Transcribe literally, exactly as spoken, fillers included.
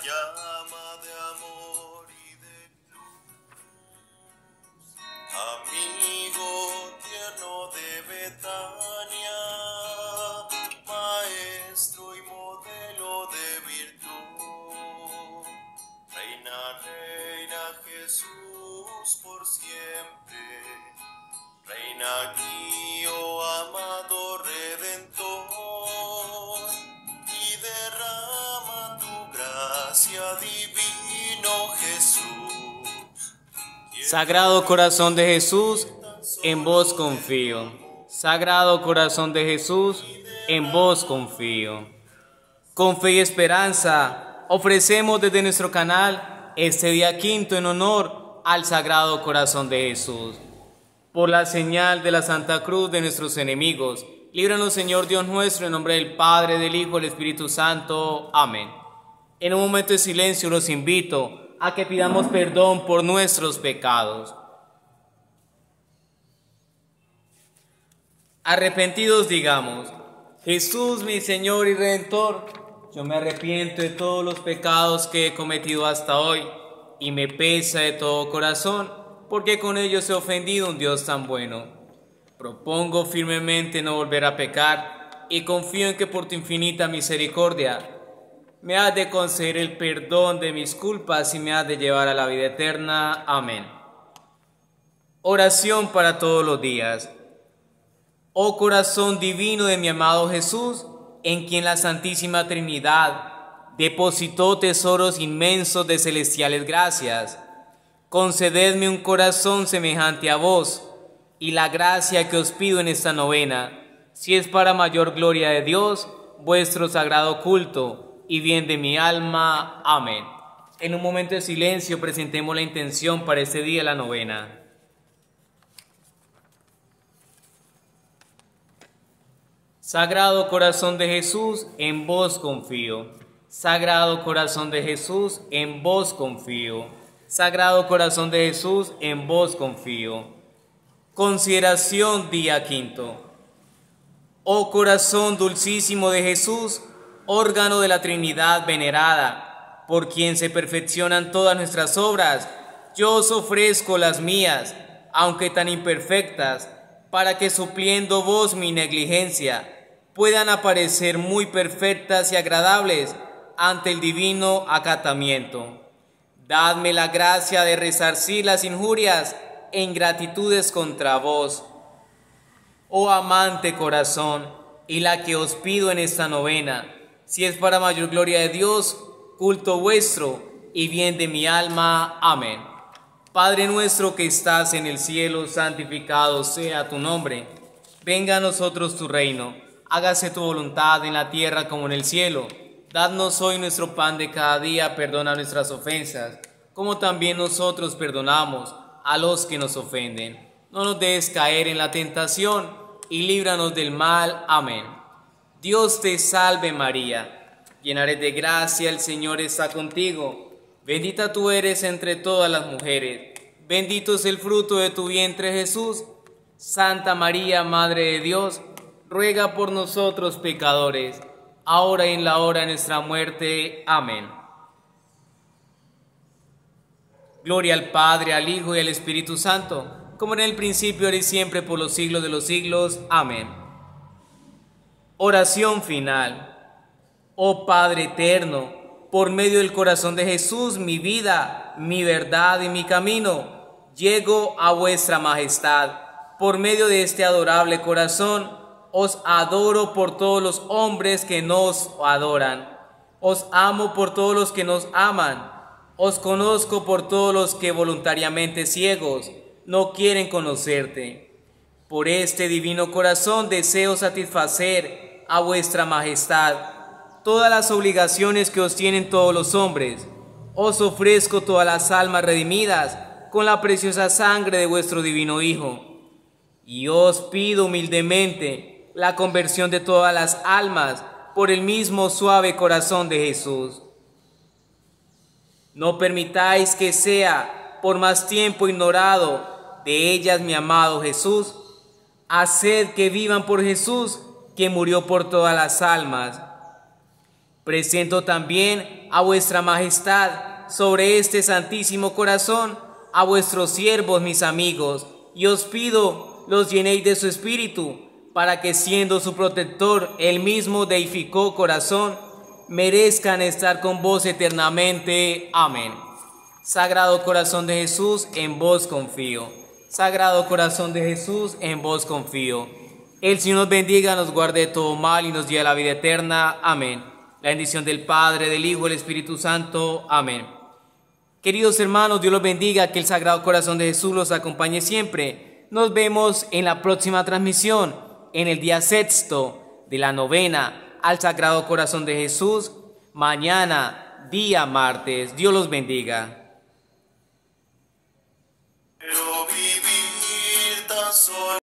llama de amor y de luz, amigo tierno de Betania, maestro y modelo de virtud, reina, reina Jesús por siempre, reina aquí, oh amado Redentor, y derrama tu gracia, divino Jesús. Sagrado corazón de Jesús, en vos confío. Sagrado corazón de Jesús, en vos confío. Con fe y esperanza, ofrecemos desde nuestro canal este día quinto en honor al Sagrado Corazón de Jesús. Por la señal de la Santa Cruz de nuestros enemigos, líbranos, Señor Dios nuestro, en nombre del Padre, del Hijo y del Espíritu Santo. Amén. En un momento de silencio los invito a que pidamos perdón por nuestros pecados. Arrepentidos digamos: Jesús, mi Señor y Redentor, yo me arrepiento de todos los pecados que he cometido hasta hoy, y me pesa de todo corazón, porque con ellos he ofendido a un Dios tan bueno. Propongo firmemente no volver a pecar, y confío en que por tu infinita misericordia me has de conceder el perdón de mis culpas y me has de llevar a la vida eterna. Amén. Oración para todos los días. Oh corazón divino de mi amado Jesús, en quien la Santísima Trinidad depositó tesoros inmensos de celestiales gracias, concededme un corazón semejante a vos, y la gracia que os pido en esta novena, si es para mayor gloria de Dios, vuestro sagrado culto y bien de mi alma. Amén. En un momento de silencio presentemos la intención para este día de la novena. Sagrado corazón de Jesús, en vos confío. Sagrado corazón de Jesús, en vos confío. Sagrado corazón de Jesús, en vos confío. Consideración día quinto. Oh corazón dulcísimo de Jesús, órgano de la Trinidad venerada, por quien se perfeccionan todas nuestras obras, yo os ofrezco las mías, aunque tan imperfectas, para que supliendo vos mi negligencia, puedan aparecer muy perfectas y agradables ante el divino acatamiento. Dadme la gracia de resarcir las injurias e ingratitudes contra vos, oh amante corazón, y la que os pido en esta novena, si es para mayor gloria de Dios, culto vuestro y bien de mi alma. Amén. Padre nuestro que estás en el cielo, santificado sea tu nombre. Venga a nosotros tu reino. Hágase tu voluntad en la tierra como en el cielo. Dadnos hoy nuestro pan de cada día. Perdona nuestras ofensas, como también nosotros perdonamos a los que nos ofenden. No nos dejes caer en la tentación y líbranos del mal. Amén. Dios te salve María, llena eres de gracia, el Señor está contigo. Bendita tú eres entre todas las mujeres, bendito es el fruto de tu vientre Jesús. Santa María, Madre de Dios, ruega por nosotros pecadores, ahora y en la hora de nuestra muerte. Amén. Gloria al Padre, al Hijo y al Espíritu Santo, como en el principio, ahora y siempre, por los siglos de los siglos. Amén. Oración final. Oh Padre eterno, por medio del corazón de Jesús, mi vida, mi verdad y mi camino, llego a vuestra majestad. Por medio de este adorable corazón, os adoro por todos los hombres que nos adoran. Os amo por todos los que nos aman. Os conozco por todos los que voluntariamente ciegos no quieren conocerte. Por este divino corazón deseo satisfacer a vuestra majestad todas las obligaciones que os tienen todos los hombres. Os ofrezco todas las almas redimidas con la preciosa sangre de vuestro divino Hijo. Y os pido humildemente la conversión de todas las almas por el mismo suave corazón de Jesús. No permitáis que sea por más tiempo ignorado de ellas mi amado Jesús. Haced que vivan por Jesús, que murió por todas las almas. Presento también a vuestra majestad sobre este santísimo corazón, a vuestros siervos, mis amigos, y os pido los llenéis de su espíritu, para que siendo su protector, él mismo deificó corazón, merezcan estar con vos eternamente. Amén. Sagrado corazón de Jesús, en vos confío. Sagrado corazón de Jesús, en vos confío. El Señor nos bendiga, nos guarde de todo mal y nos lleve a la vida eterna. Amén. La bendición del Padre, del Hijo y del Espíritu Santo. Amén. Queridos hermanos, Dios los bendiga, que el Sagrado Corazón de Jesús los acompañe siempre. Nos vemos en la próxima transmisión, en el día sexto de la novena al Sagrado Corazón de Jesús, mañana, día martes. Dios los bendiga.